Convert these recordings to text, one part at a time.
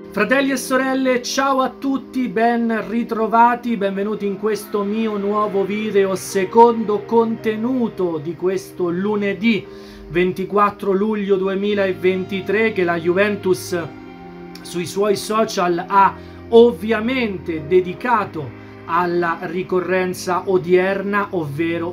Fratelli e sorelle, ciao a tutti, ben ritrovati, benvenuti in questo mio nuovo video, secondo contenuto di questo lunedì 24 luglio 2023 che la Juventus sui suoi social ha ovviamente dedicato alla ricorrenza odierna, ovvero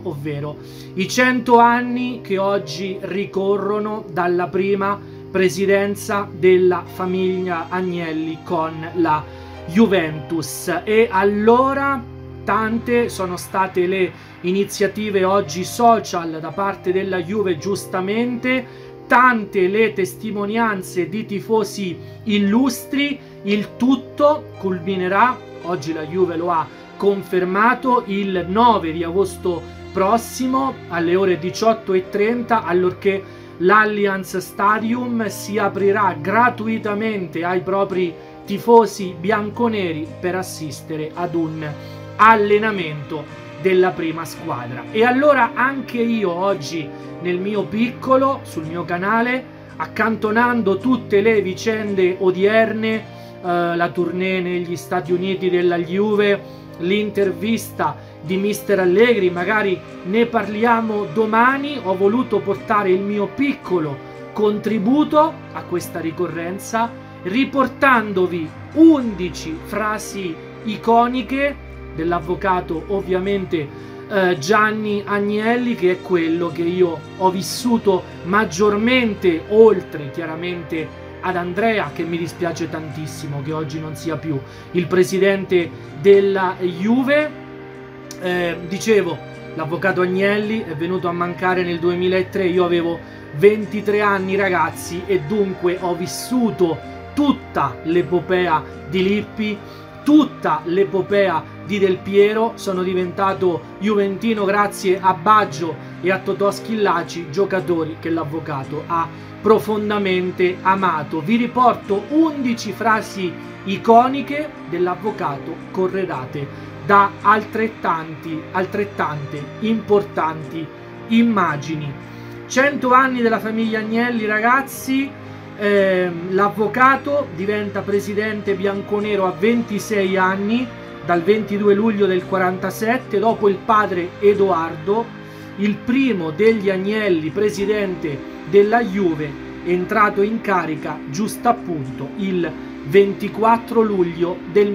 i 100 anni che oggi ricorrono dalla prima presidenza della famiglia Agnelli con la Juventus. E allora tante sono state le iniziative oggi social da parte della Juve, giustamente, tante le testimonianze di tifosi illustri. Il tutto culminerà, oggi la Juve lo ha confermato, il 9 di agosto prossimo alle ore 18:30, allorché l'Allianz Stadium si aprirà gratuitamente ai propri tifosi bianconeri per assistere ad un allenamento della prima squadra. E allora anche io oggi nel mio piccolo, sul mio canale, accantonando tutte le vicende odierne, la tournée negli Stati Uniti della Juve, l'intervista di Mister Allegri, magari ne parliamo domani, ho voluto portare il mio piccolo contributo a questa ricorrenza, riportandovi 11 frasi iconiche dell'avvocato ovviamente Gianni Agnelli, che è quello che io ho vissuto maggiormente, oltre chiaramente ad Andrea, che mi dispiace tantissimo che oggi non sia più il presidente della Juve. Dicevo, l'avvocato Agnelli è venuto a mancare nel 2003, io avevo 23 anni, ragazzi, e dunque ho vissuto tutta l'epopea di Lippi, tutta l'epopea di Del Piero. Sono diventato juventino grazie a Baggio e a Totò Schillaci, giocatori che l'avvocato ha profondamente amato. Vi riporto 11 frasi iconiche dell'avvocato, corredate da altrettante importanti immagini. 100 anni della famiglia Agnelli, ragazzi. L'avvocato diventa presidente bianconero a 26 anni, dal 22 luglio del 47, dopo il padre Edoardo, il primo degli Agnelli presidente della Juve, entrato in carica giusto appunto il 24 luglio del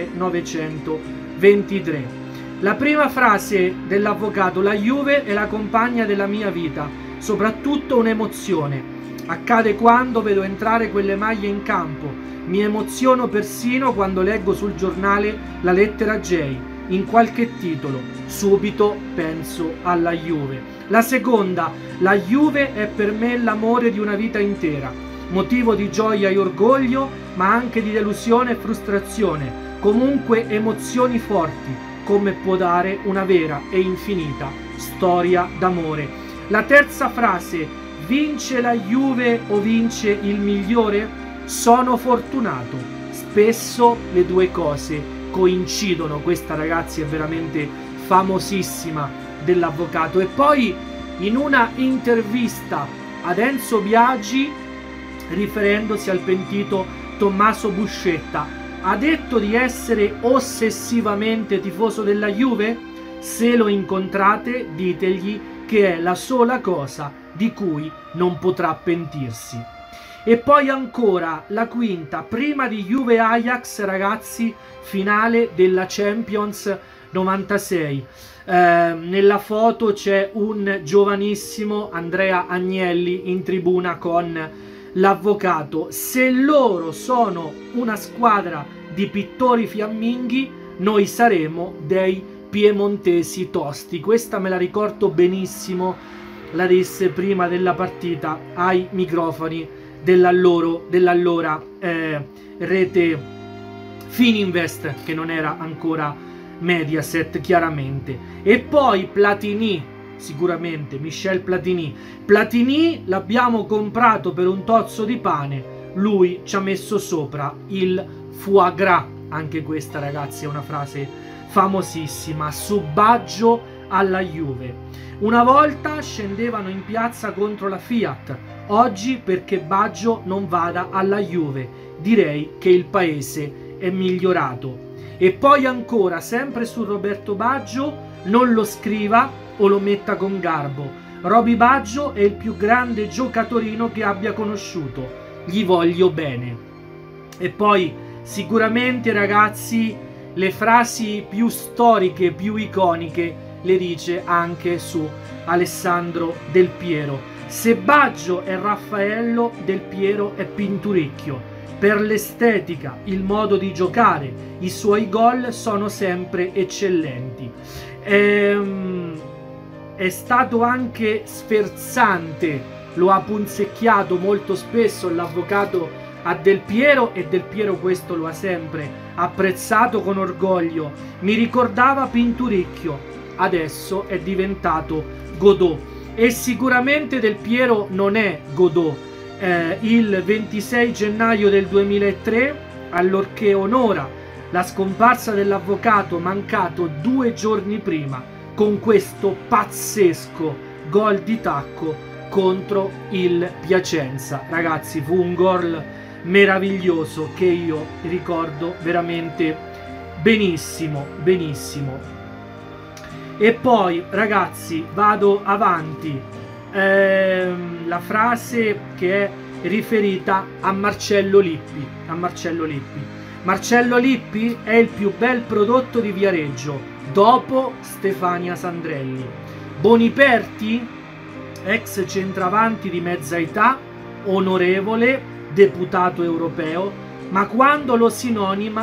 1923. La prima frase dell'avvocato: la Juve è la compagna della mia vita, soprattutto un'emozione. Accade quando vedo entrare quelle maglie in campo. Mi emoziono persino quando leggo sul giornale la lettera J in qualche titolo. Subito penso alla Juve. La seconda: la Juve è per me l'amore di una vita intera, motivo di gioia e orgoglio, ma anche di delusione e frustrazione, comunque emozioni forti, come può dare una vera e infinita storia d'amore. La terza frase: vince la Juve o vince il migliore? Sono fortunato. Spesso le due cose coincidono. Questa, ragazzi, è veramente famosissima dell'avvocato. E poi in una intervista ad Enzo Biagi, riferendosi al pentito Tommaso Buscetta, ha detto di essere ossessivamente tifoso della Juve. Se lo incontrate, ditegli che è la sola cosa di cui non potrà pentirsi. E poi ancora la quinta: prima di Juve Ajax, ragazzi, finale della Champions 96. Nella foto c'è un giovanissimo Andrea Agnelli in tribuna con l'avvocato. Se loro sono una squadra di pittori fiamminghi, noi saremo dei piemontesi tosti. Questa me la ricordo benissimo, la disse prima della partita ai microfoni dell'allora rete Fininvest, che non era ancora Mediaset, chiaramente. E poi Platini, sicuramente Michel Platini l'abbiamo comprato per un tozzo di pane, lui ci ha messo sopra il foie gras. Anche questa, ragazzi, è una frase famosissima. Su Baggio alla Juve: una volta scendevano in piazza contro la Fiat, oggi perché Baggio non vada alla Juve. direi che il paese è migliorato. E poi ancora, sempre su Roberto Baggio, non lo scriva o lo metta con garbo. Roby Baggio è il più grande giocatorino che abbia conosciuto, gli voglio bene. E poi sicuramente, ragazzi, le frasi più storiche, più iconiche le dice anche su Alessandro Del Piero. Se Baggio è Raffaello, Del Piero è Pinturicchio. Per l'estetica, il modo di giocare, i suoi gol sono sempre eccellenti. È stato anche sferzante, lo ha punzecchiato molto spesso l'avvocato a Del Piero, e Del Piero questo lo ha sempre apprezzato con orgoglio. Mi ricordava Pinturicchio, adesso è diventato Godot. E sicuramente Del Piero non è Godot. Il 26 gennaio del 2003, allorché onora la scomparsa dell'avvocato mancato 2 giorni prima con questo pazzesco gol di tacco contro il Piacenza. Ragazzi, fu un gol meraviglioso che io ricordo veramente benissimo, benissimo. E poi, ragazzi, vado avanti. La frase che è riferita a Marcello Lippi. Marcello Lippi è il più bel prodotto di Viareggio dopo Stefania Sandrelli. Boniperti, ex centravanti di mezza età, onorevole, deputato europeo, ma quando lo si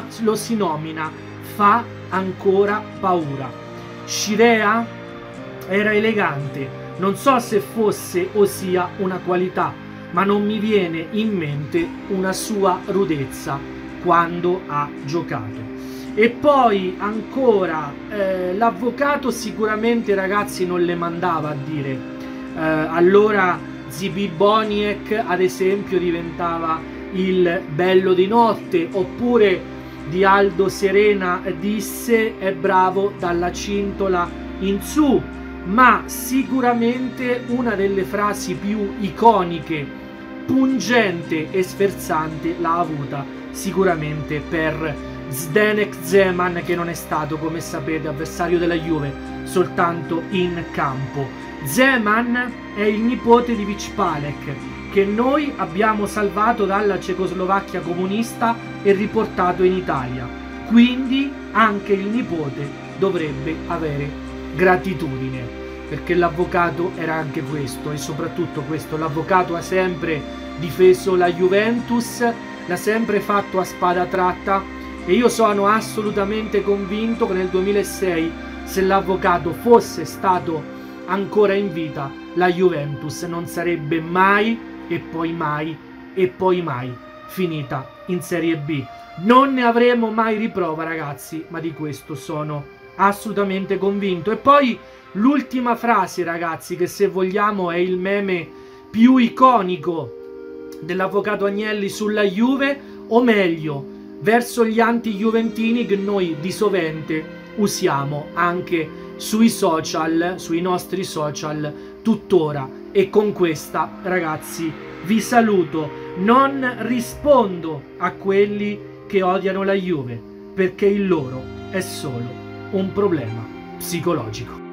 nomina fa ancora paura. Scirea era elegante. Non so se fosse o sia una qualità, ma non mi viene in mente una sua rudezza quando ha giocato. E poi ancora l'avvocato sicuramente, ragazzi, non le mandava a dire. Allora Zibi Boniek, ad esempio, diventava il bello di notte, oppure di Aldo Serena disse è bravo dalla cintola in su. Ma sicuramente una delle frasi più iconiche, pungente e sferzante l'ha avuta sicuramente per Zdenek Zeman, che non è stato, come sapete, avversario della Juve soltanto in campo. Zeman è il nipote di Vicpalek, che noi abbiamo salvato dalla Cecoslovacchia comunista e riportato in Italia, quindi anche il nipote dovrebbe avere gratitudine, perché l'avvocato era anche questo, e soprattutto questo: l'avvocato ha sempre difeso la Juventus, l'ha sempre fatto a spada tratta, e io sono assolutamente convinto che nel 2006, se l'avvocato fosse stato ancora in vita, la Juventus non sarebbe mai e poi mai e poi mai finita in Serie B. Non ne avremo mai riprova, ragazzi, ma di questo sono assolutamente convinto. E poi l'ultima frase, ragazzi, che se vogliamo è il meme più iconico dell'avvocato Agnelli sulla Juve, o meglio verso gli anti-juventini, che noi di sovente usiamo anche sui social, sui nostri social tuttora. E con questa, ragazzi, vi saluto. Non rispondo a quelli che odiano la Juve, perché il loro è solo un problema psicologico.